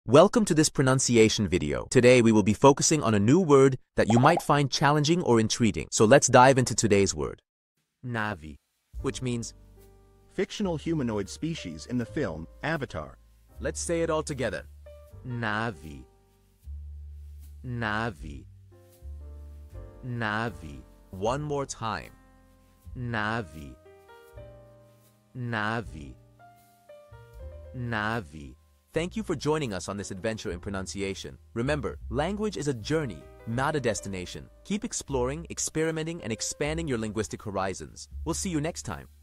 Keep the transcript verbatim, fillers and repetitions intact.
Welcome to this pronunciation video. Today we will be focusing on a new word that you might find challenging or intriguing. So let's dive into today's word. Navi, which means fictional humanoid species in the film Avatar. Let's say it all together. Navi. Navi. Navi. One more time. Navi. Navi. Navi. Thank you for joining us on this adventure in pronunciation. Remember, language is a journey, not a destination. Keep exploring, experimenting, and expanding your linguistic horizons. We'll see you next time.